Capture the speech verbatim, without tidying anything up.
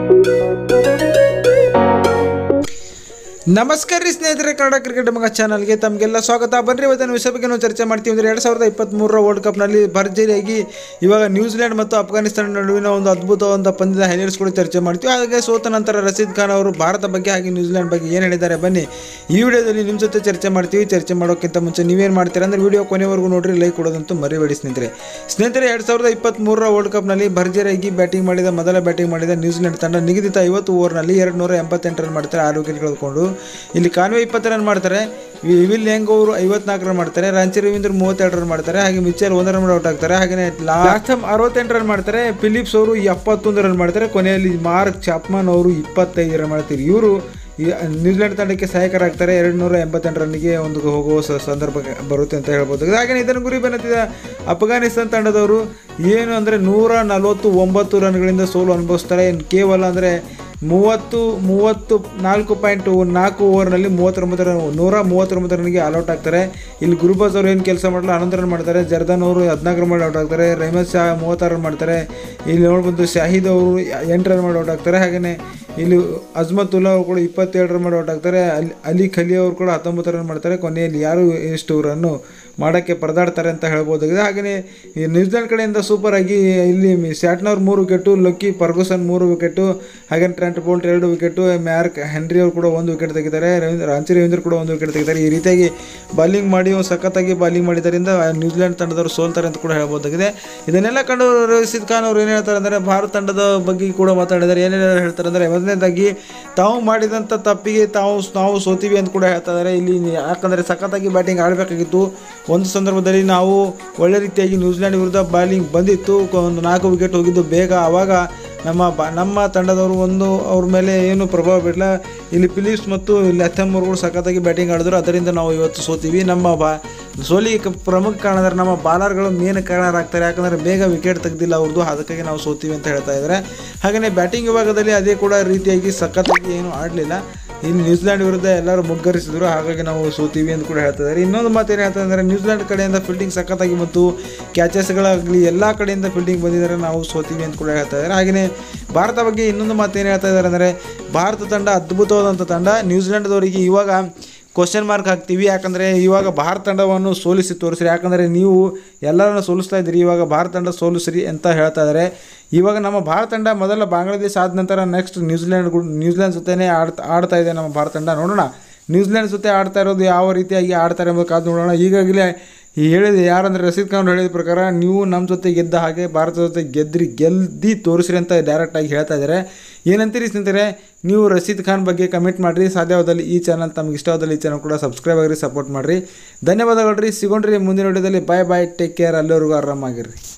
ನಮಸ್ಕಾರ ರೀ ಸ್ನೇಹಿತರೆ, ಕನ್ನಡ ಕ್ರಿಕೆಟ್ ಮಗ ಚಾನಲ್ಗೆ ತಮಗೆಲ್ಲ ಸ್ವಾಗತ. ಬನ್ರಿ ಇವತ್ತಿನ ವಿಷಯ ಬಗ್ಗೆ ನಾವು ಚರ್ಚೆ ಮಾಡ್ತೀವಿ. ಅಂದರೆ ಎರಡು ಸಾವಿರದ ಇಪ್ಪತ್ತ್ಮೂರರ ವರ್ಲ್ಡ್ ಕಪ್ನಲ್ಲಿ ಭರ್ಜರಿಯಾಗಿ ಇವಾಗ ನ್ಯೂಜಿಲೆಂಡ್ ಮತ್ತು ಅಫ್ಘಾನಿಸ್ತಾನ ನಡುವಿನ ಒಂದು ಅದ್ಭುತವಾದ ಪಂದ್ಯದ ಹೈಲೈಟ್ಸ್ ಕೂಡ ಚರ್ಚೆ ಮಾಡ್ತೀವಿ. ಹಾಗೆ ಸೋತ ನಂತರ ರಶೀದ್ ಖಾನ್ ಅವರು ಭಾರತ ಬಗ್ಗೆ ಹಾಗೆ ನ್ಯೂಜಿಲೆಂಡ್ ಬಗ್ಗೆ ಏನು ಹೇಳಿದ್ದಾರೆ ಬನ್ನಿ ಈ ವಿಡಿಯೋದಲ್ಲಿ ನಿಮ್ಮ ಜೊತೆ ಚರ್ಚೆ ಮಾಡ್ತೀವಿ. ಚರ್ಚೆ ಮಾಡೋಕ್ಕಿಂತ ಮುಂಚೆ ನೀವೇನು ಮಾಡ್ತೀರಾ ಅಂದರೆ ವಿಡಿಯೋ ಕೊನೆವರೆಗೂ ನೋಡ್ರಿ, ಲೈಕ್ ಕೊಡೋದಂತೂ ಮರಿಬೇಡಿ ಸ್ನೇಹಿತರೆ. ಸ್ನೇಹಿತರೆ, ಎರಡು ಸಾವಿರದ ಇಪ್ಪತ್ತ್ಮೂರರ ವರ್ಲ್ಡ್ ಕಪ್ನಲ್ಲಿ ಭರ್ಜರಿಯಾಗಿ ಬ್ಯಾಟಿಂಗ್ ಮಾಡಿದ ಮೊದಲ ಬ್ಯಾಟಿಂಗ್ ಮಾಡಿದ ನ್ಯೂಜಿಲೆಂಡ್ ತಂಡ ನಿಗದಿತ ಐವತ್ತು ಓವರ್ನಲ್ಲಿ ಎರಡು ನೂರ ಎಂಬತ್ತೆಂಟು ರನ್ ಮಾಡ್ತಾರೆ, ಆರು ವಿಕೆಟ್ ಕಳೆದುಕೊಂಡು. ಇಲ್ಲಿ ಕಾನ್ವೆ ಇಪ್ಪತ್ತು ರನ್ ಮಾಡ್ತಾರೆ, ವಿಲ್ ಯಂಗ್ ಅವರು ಐವತ್ನಾಲ್ಕು ರನ್ ಮಾಡ್ತಾರೆ, ರಾಂಚಿ ರವೀಂದ್ರ ಮೂವತ್ತೆರಡು ರನ್ ಮಾಡ್ತಾರೆ, ಹಾಗೆ ಮಿಚೆಲ್ ಒಂದು ರನ್ ಔಟ್ ಆಗ್ತಾರೆ. ಹಾಗೆ ಲಾಥಮ್ ಅರವತ್ತೆಂಟು ರನ್ ಮಾಡ್ತಾರೆ, ಫಿಲಿಪ್ಸ್ ಅವರು ಎಪ್ಪತ್ತೊಂದು ರನ್ ಮಾಡ್ತಾರೆ, ಕೊನೆಯಲ್ಲಿ ಮಾರ್ಕ್ ಚಾಪ್ಮನ್ ಅವರು ಇಪ್ಪತ್ತೈದು ರನ್ ಮಾಡ್ತಾರೆ. ಇವರು ನ್ಯೂಜಿಲೆಂಡ್ ತಂಡಕ್ಕೆ ಸಹಾಯಕರಾಗ್ತಾರೆ. ಎರಡು ನೂರ ಎಂಬತ್ತೆಂಟು ರನ್ನಿಗೆ ಒಂದು ಹೋಗುವ ಸಂದರ್ಭ ಬರುತ್ತೆ ಅಂತ ಹೇಳ್ಬೋದು. ಹಾಗೆ ಇದನ್ನು ಗುರಿ ಬೆನ್ನತ್ತಿದ ಅಫ್ಘಾನಿಸ್ತಾನ ತಂಡದವರು ಏನು ಅಂದರೆ ನೂರ ನಲವತ್ತು ಒಂಬತ್ತು ರನ್ಗಳಿಂದ ಸೋಲು ಅನುಭವಿಸ್ತಾರೆ. ಕೇವಲ ಅಂದರೆ ಮೂವತ್ತು ಮೂವತ್ತು ನಾಲ್ಕು ಪಾಯಿಂಟ್ ನಾಲ್ಕು ಓವರ್ನಲ್ಲಿ ಮೂವತ್ತೊಂಬತ್ತು ರನ್ ನೂರ ಮೂವತ್ತೊಂಬತ್ತು ರನ್ಗೆ ಆಲ್ಔಟ್ ಆಗ್ತಾರೆ. ಇಲ್ಲಿ ಗುರುಬಾಜ್ ಅವರು ಏನು ಕೆಲಸ ಮಾಡಲ್ಲ, ಹನ್ನೊಂದು ರನ್ ಮಾಡ್ತಾರೆ. ಜರ್ದಾನ್ ಅವರು ಹದಿನಾಲ್ಕು ರನ್ ಮಾಡಿ ಔಟ್ ಆಗ್ತಾರೆ. ರೆಹಮದ್ ಶಾ ಮೂವತ್ತಾರು ರನ್ ಮಾಡ್ತಾರೆ. ಇಲ್ಲಿ ನೋಡ್ಬೋದು ಶಾಹಿದ್ ಅವರು ಎಂಟು ರನ್ ಮಾಡಿ ಔಟ್ ಆಗ್ತಾರೆ. ಹಾಗೆಯೇ ಇಲ್ಲಿ ಅಜ್ಮತುಲ್ಲಾ ಅವರು ಕೂಡ ಇಪ್ಪತ್ತೇಳು ರನ್ ಮಾಡಿ ಔಟ್ ಆಗ್ತಾರೆ. ಅಲ್ಲಿ ಅಲಿ ಖಲಿ ಅವರು ಕೂಡ ಹತ್ತೊಂಬತ್ತು ರನ್ ಮಾಡ್ತಾರೆ. ಕೊನೆಯಲ್ಲಿ ಯಾರು ಎಷ್ಟು ರನ್ನು ಮಾಡೋಕ್ಕೆ ಪರದಾಡ್ತಾರೆ ಅಂತ ಹೇಳ್ಬೋದಾಗಿದೆ. ಹಾಗೆಯೇ ಈ ನ್ಯೂಜಿಲೆಂಡ್ ಕಡೆಯಿಂದ ಸೂಪರ್ ಆಗಿ ಇಲ್ಲಿ ಸ್ಯಾಟ್ನರ್ ಮೂರು ವಿಕೆಟು, ಲಕ್ಕಿ ಫರ್ಗೂಸನ್ ಮೂರು ವಿಕೆಟು, ಹಾಗೆ ಟ್ರೆಂಟ್ ಬೋಲ್ಟ್ ಎರಡು ವಿಕೆಟು, ಮ್ಯಾರ್ಕ್ ಹೆನ್ರಿ ಅವರು ಕೂಡ ಒಂದು ವಿಕೆಟ್ ತೆಗಿದ್ದಾರೆ. ರವೀಂದ್ರ ರಾಂಚಿ ರವೀಂದ್ರ ಕೂಡ ಒಂದು ವಿಕೆಟ್ ತೆಗಿದ್ದಾರೆ. ಈ ರೀತಿಯಾಗಿ ಬಾಲಿಂಗ್ ಮಾಡಿ ಸಖತ್ತಾಗಿ ಬಾಲಿಂಗ್ ಮಾಡಿದ್ದರಿಂದ ನ್ಯೂಜಿಲೆಂಡ್ ತಂಡದವರು ಸೋಲ್ತಾರೆ ಅಂತ ಕೂಡ ಹೇಳ್ಬೋದಾಗಿದೆ. ಇದನ್ನೆಲ್ಲ ಕಂಡು ರಶೀದ್ ಖಾನ್ ಅವರು ಏನು ಹೇಳ್ತಾರೆ ಅಂದರೆ ಭಾರತ ತಂಡದ ಬಗ್ಗೆ ಕೂಡ ಮಾತಾಡಿದ್ದಾರೆ. ಏನೇನು ಹೇಳ್ತಾರೆ ಅಂದರೆ ಮೊದಲನೇದಾಗಿ ತಾವು ಮಾಡಿದಂಥ ತಪ್ಪಿಗೆ ತಾವು ನಾವು ಸೋತೀವಿ ಅಂತ ಕೂಡ ಹೇಳ್ತಾ ಇದ್ದಾರೆ. ಇಲ್ಲಿ ಯಾಕಂದರೆ ಸಖತ್ತಾಗಿ ಬ್ಯಾಟಿಂಗ್ ಆಡಬೇಕಾಗಿತ್ತು. ಒಂದು ಸಂದರ್ಭದಲ್ಲಿ ನಾವು ಒಳ್ಳೆ ರೀತಿಯಾಗಿ ನ್ಯೂಜಿಲೆಂಡ್ ವಿರುದ್ಧ ಬಾಲಿಂಗ್ ಬಂದಿತ್ತು, ಒಂದು ನಾಲ್ಕು ವಿಕೆಟ್ ಹೋಗಿದ್ದು ಬೇಗ. ಆವಾಗ ನಮ್ಮ ಬ ನಮ್ಮ ತಂಡದವರು ಒಂದು ಅವ್ರ ಮೇಲೆ ಏನು ಪ್ರಭಾವ ಬೀರಲ್ಲ. ಇಲ್ಲಿ ಫಿಲಿಪ್ಸ್ ಮತ್ತು ಲಾಥಮ್ ಅವರು ಕೂಡ ಸಖತ್ತಾಗಿ ಬ್ಯಾಟಿಂಗ್ ಆಡಿದ್ರು, ಅದರಿಂದ ನಾವು ಇವತ್ತು ಸೋತೀವಿ. ನಮ್ಮ ಬಾ ಸೋಲಿಗೆ ಪ್ರಮುಖ ಕಾರಣ ಅಂದರೆ ನಮ್ಮ ಬಾಲರ್ಗಳು ಮೇನ್ ಕಾರಣರಾಗ್ತಾರೆ. ಯಾಕಂದರೆ ಬೇಗ ವಿಕೆಟ್ ತೆಗೆದಿಲ್ಲ ಅವ್ರದ್ದು, ಅದಕ್ಕಾಗಿ ನಾವು ಸೋತೀವಿ ಅಂತ ಹೇಳ್ತಾ ಇದ್ದಾರೆ. ಹಾಗೆಯೇ ಬ್ಯಾಟಿಂಗ್ ವಿಭಾಗದಲ್ಲಿ ಅದೇ ಕೂಡ ರೀತಿಯಾಗಿ ಸಖತ್ತಾಗಿ ಏನು ಆಡಲಿಲ್ಲ. ಇಲ್ಲಿ ನ್ಯೂಜಿಲೆಂಡ್ ವಿರುದ್ಧ ಎಲ್ಲರೂ ಮುಗ್ಗರಿಸಿದ್ರು, ಹಾಗಾಗಿ ನಾವು ಸೋತೀವಿ ಅಂತ ಕೂಡ ಹೇಳ್ತಾ ಇದ್ದಾರೆ. ಇನ್ನೊಂದು ಮಾತು ಏನು ಹೇಳ್ತಾ ಅಂದರೆ ನ್ಯೂಜಿಲೆಂಡ್ ಕಡೆಯಿಂದ ಫೀಲ್ಡಿಂಗ್ ಸಖತ್ತಾಗಿ ಮತ್ತು ಕ್ಯಾಚಸ್ಗಳಾಗಲಿ ಎಲ್ಲ ಕಡೆಯಿಂದ ಫೀಲ್ಡಿಂಗ್ ಬಂದಿದ್ದಾರೆ, ನಾವು ಸೋತೀವಿ ಅಂತ ಕೂಡ ಹೇಳ್ತಾ ಇದ್ದಾರೆ. ಹಾಗೆಯೇ ಭಾರತ ಬಗ್ಗೆ ಇನ್ನೊಂದು ಮಾತು ಏನು ಹೇಳ್ತಾ ಇದ್ದಾರೆ ಅಂದರೆ ಭಾರತ ತಂಡ ಅದ್ಭುತವಾದಂಥ ತಂಡ. ನ್ಯೂಜಿಲೆಂಡ್ದವರಿಗೆ ಇವಾಗ ಕ್ವಶನ್ ಮಾರ್ಕ್ ಹಾಕ್ತೀವಿ. ಯಾಕಂದರೆ ಇವಾಗ ಭಾರತ ತಂಡವನ್ನು ಸೋಲಿಸಿ ತೋರಿಸ್ರಿ, ಯಾಕಂದರೆ ನೀವು ಎಲ್ಲರನ್ನು ಸೋಲಿಸ್ತಾ ಇದ್ದೀರಿ, ಇವಾಗ ಭಾರತ ತಂಡ ಸೋಲಿಸ್ರಿ ಅಂತ ಹೇಳ್ತಾ ಇದ್ದಾರೆ. ಇವಾಗ ನಮ್ಮ ಭಾರತ ತಂಡ ಮೊದಲ ಬಾಂಗ್ಲಾದೇಶ ಆದ ನಂತರ ನೆಕ್ಸ್ಟ್ ನ್ಯೂಜಿಲೆಂಡ್ ನ್ಯೂಜಿಲೆಂಡ್ ಜೊತೆನೇ ಆಡ್ತಾ ಆಡ್ತಾ ಇದೆ ನಮ್ಮ ಭಾರತ ತಂಡ. ನೋಡೋಣ ನ್ಯೂಜಿಲೆಂಡ್ ಜೊತೆ ಆಡ್ತಾ ಇರೋದು ಯಾವ ರೀತಿಯಾಗಿ ಆಡ್ತಾರೆ ಎಂಬ ಕಾದು ನೋಡೋಣ. ಈಗಾಗಲೇ ಹೇಳಿದೆ ಯಾರಂದರೆ ರಶೀದ್ ಖಾನ್ ಹೇಳಿದ ಪ್ರಕಾರ ನೀವು ನಮ್ಮ ಜೊತೆ ಗೆದ್ದ ಹಾಗೆ ಭಾರತ ಜೊತೆ ಗೆದ್ರಿ ಗೆದ್ದಿ ತೋರಿಸ್ರಿ ಅಂತ ಡೈರೆಕ್ಟಾಗಿ ಹೇಳ್ತಾ ಇದ್ದಾರೆ. ಏನಂತೀರಿ ಸ್ನೇಹಿತರೆ, ನೀವು ರಶೀದ್ ಖಾನ್ ಬಗ್ಗೆ ಕಮೆಂಟ್ ಮಾಡಿರಿ. ಸಾಧ್ಯವಾದಲ್ಲಿ ಈ ಚಾನಲ್ ತಮಗೆ ಇಷ್ಟವಾದಲ್ಲಿ ಈ ಚಾನಲ್ ಕೂಡ ಸಬ್ಸ್ಕ್ರೈಬ್ ಆಗಿರಿ, ಸಪೋರ್ಟ್ ಮಾಡಿರಿ. ಧನ್ಯವಾದಗಳು ರೀ. ಸಿಗೋಣ್ರಿ ಮುಂದಿನ ವಿಡಿಯೋದಲ್ಲಿ. Bye bye, take care. ಅಲ್ಲಿವರೆಗೂ ಆರಾಮಾಗಿರ್ರಿ.